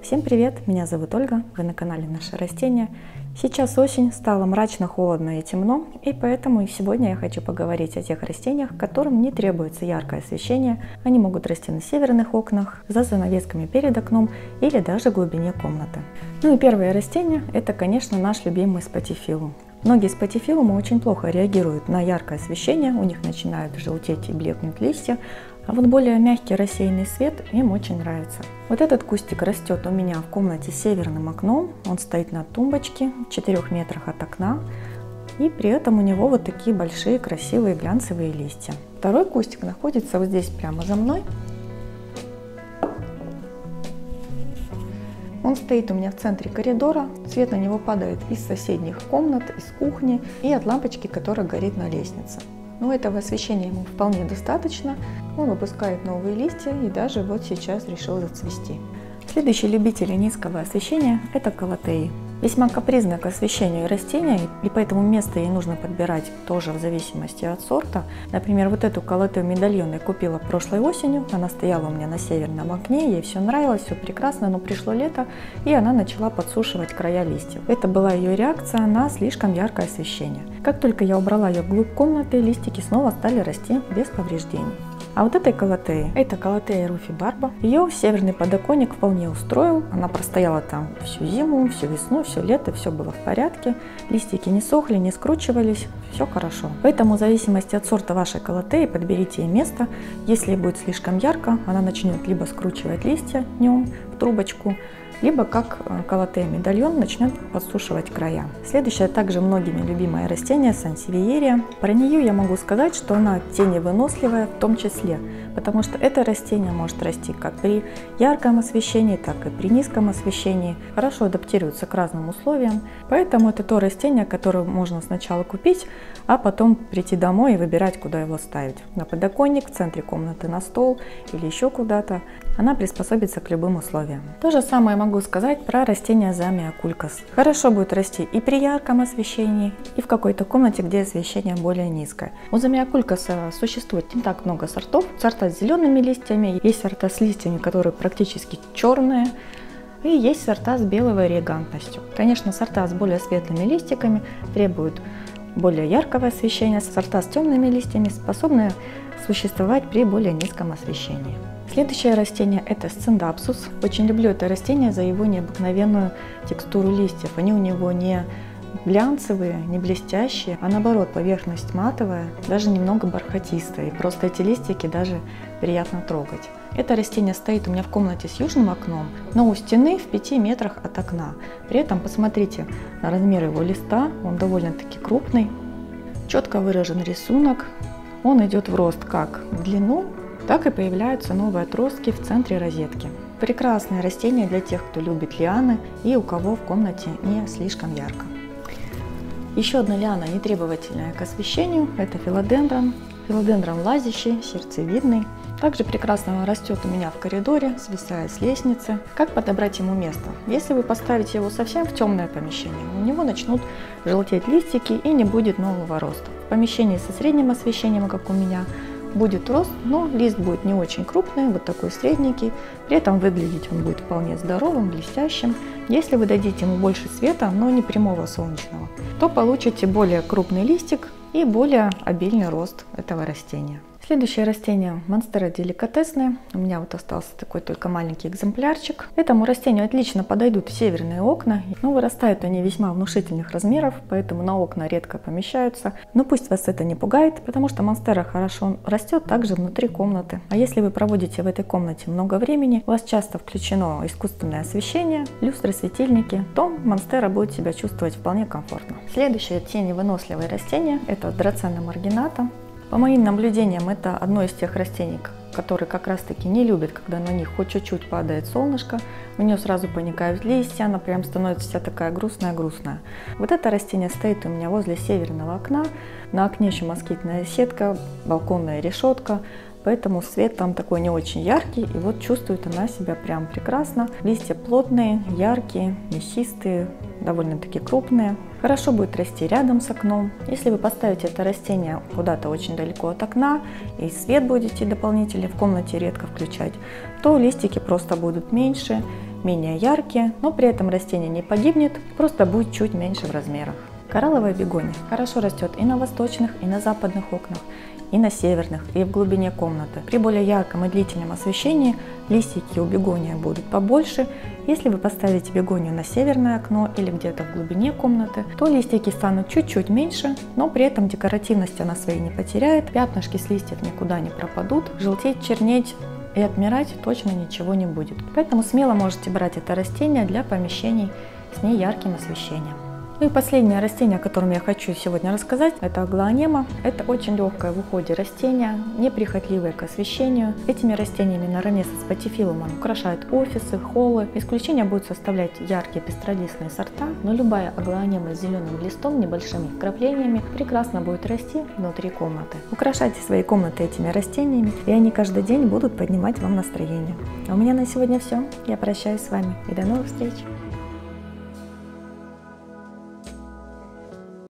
Всем привет! Меня зовут Ольга, вы на канале Наше Растение. Сейчас осень, стало мрачно, холодно и темно, и поэтому сегодня я хочу поговорить о тех растениях, которым не требуется яркое освещение. Они могут расти на северных окнах, за занавесками перед окном или даже в глубине комнаты. Ну и первое растение – это, конечно, наш любимый спатифилум. Многие спатифилумы очень плохо реагируют на яркое освещение, у них начинают желтеть и блекнуть листья, а вот более мягкий рассеянный свет им очень нравится. Вот этот кустик растет у меня в комнате с северным окном, он стоит на тумбочке в 4 метрах от окна, и при этом у него вот такие большие красивые глянцевые листья. Второй кустик находится вот здесь прямо за мной. Он стоит у меня в центре коридора, свет на него падает из соседних комнат, из кухни и от лампочки, которая горит на лестнице. Но этого освещения ему вполне достаточно, он выпускает новые листья и даже вот сейчас решил зацвести. Следующий любитель низкого освещения – это колотеи. Весьма капризно к освещению растения, и поэтому место ей нужно подбирать тоже в зависимости от сорта. Например, вот эту колотею медальон я купила прошлой осенью, она стояла у меня на северном окне, ей все нравилось, все прекрасно, но пришло лето, и она начала подсушивать края листьев. Это была ее реакция на слишком яркое освещение. Как только я убрала ее вглубь комнаты, листики снова стали расти без повреждений. А вот этой колотеи, это колотея руфибарба, ее северный подоконник вполне устроил, она простояла там всю зиму, всю весну, все лето, все было в порядке, листики не сохли, не скручивались, все хорошо. Поэтому в зависимости от сорта вашей колотеи подберите ей место, если будет слишком ярко, она начнет либо скручивать листья днем в трубочку, либо как колотея медальон начнет подсушивать края. Следующее также многими любимое растение сансевиерия. Про нее я могу сказать, что она теневыносливая в том числе, потому что это растение может расти как при ярком освещении, так и при низком освещении, хорошо адаптируется к разным условиям, поэтому это то растение, которое можно сначала купить, а потом прийти домой и выбирать, куда его ставить. На подоконник, в центре комнаты, на стол или еще куда-то. Она приспособится к любым условиям. То же самое могу сказать про растение замия кулькас. Хорошо будет расти и при ярком освещении, и в какой-то комнате, где освещение более низкое. У замия кулькаса существует не так много сортов. Сорта с зелеными листьями, есть сорта с листьями, которые практически черные, и есть сорта с белой вариегантностью. Конечно, сорта с более светлыми листиками требуют более яркого освещения, сорта с темными листьями способны существовать при более низком освещении. Следующее растение – это сциндапсус. Очень люблю это растение за его необыкновенную текстуру листьев. Они у него не глянцевые, не блестящие, а наоборот поверхность матовая, даже немного бархатистая. И просто эти листики даже приятно трогать. Это растение стоит у меня в комнате с южным окном, но у стены в 5 метрах от окна. При этом посмотрите на размер его листа, он довольно-таки крупный, четко выражен рисунок, он идет в рост как в длину, так и появляются новые отростки в центре розетки. Прекрасное растение для тех, кто любит лианы и у кого в комнате не слишком ярко. Еще одна лиана, нетребовательная к освещению, это филодендрон. Филодендрон лазящий, сердцевидный. Также прекрасно растет у меня в коридоре, свисает с лестницы. Как подобрать ему место? Если вы поставите его совсем в темное помещение, у него начнут желтеть листики и не будет нового роста. В помещении со средним освещением, как у меня, будет рост, но лист будет не очень крупный, вот такой средненький. При этом выглядеть он будет вполне здоровым, блестящим. Если вы дадите ему больше света, но не прямого солнечного, то получите более крупный листик и более обильный рост этого растения. Следующее растение монстера деликатесное. У меня вот остался такой только маленький экземплярчик. Этому растению отлично подойдут северные окна, но вырастают они весьма внушительных размеров, поэтому на окна редко помещаются. Но пусть вас это не пугает, потому что монстера хорошо растет также внутри комнаты. А если вы проводите в этой комнате много времени, у вас часто включено искусственное освещение, люстры, светильники, то монстера будет себя чувствовать вполне комфортно. Следующее теневыносливое растение – это драцена маргината. По моим наблюдениям, это одно из тех растений, которые как раз таки не любят, когда на них хоть чуть-чуть падает солнышко, у нее сразу поникают листья, она прям становится вся такая грустная-грустная. Вот это растение стоит у меня возле северного окна, на окне еще москитная сетка, балконная решетка, поэтому свет там такой не очень яркий, и вот чувствует она себя прям прекрасно. Листья плотные, яркие, мясистые, довольно-таки крупные. Хорошо будет расти рядом с окном. Если вы поставите это растение куда-то очень далеко от окна, и свет будете дополнительно в комнате редко включать, то листики просто будут меньше, менее яркие, но при этом растение не погибнет, просто будет чуть меньше в размерах. Коралловая бегония хорошо растет и на восточных, и на западных окнах, и на северных, и в глубине комнаты. При более ярком и длительном освещении листики у бегонии будут побольше. Если вы поставите бегонию на северное окно или где-то в глубине комнаты, то листики станут чуть-чуть меньше, но при этом декоративность она своей не потеряет, пятнышки с листьев никуда не пропадут, желтеть, чернеть и отмирать точно ничего не будет. Поэтому смело можете брать это растение для помещений с неярким освещением. Ну и последнее растение, о котором я хочу сегодня рассказать, это аглоанема. Это очень легкое в уходе растение, неприхотливое к освещению. Этими растениями наравне со спатифилумом украшают офисы, холлы. Исключение будут составлять яркие пестролистные сорта, но любая аглоанема с зеленым листом, небольшими вкраплениями прекрасно будет расти внутри комнаты. Украшайте свои комнаты этими растениями, и они каждый день будут поднимать вам настроение. А у меня на сегодня все. Я прощаюсь с вами и до новых встреч!